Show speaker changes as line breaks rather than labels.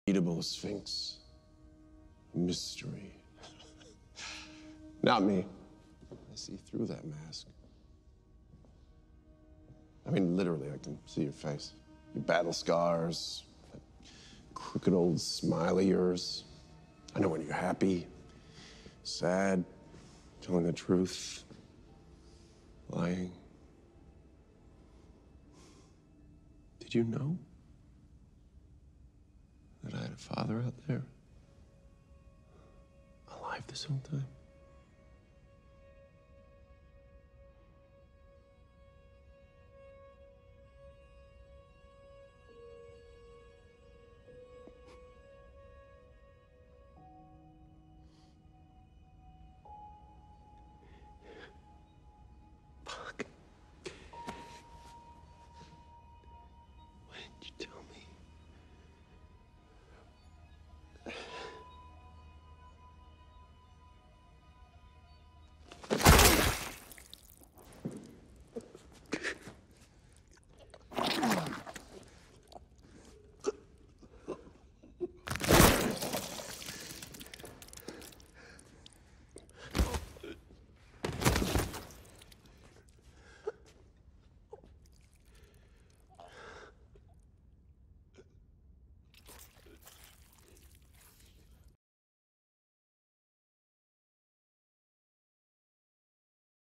Unbeatable Sphinx. Mystery. Not me. I see through that mask. I mean, literally, I can see your face. Your battle scars, that crooked old smile of yours. I know when you're happy, sad, telling the truth, lying. Did you know that I had a father out there? Alive this whole time?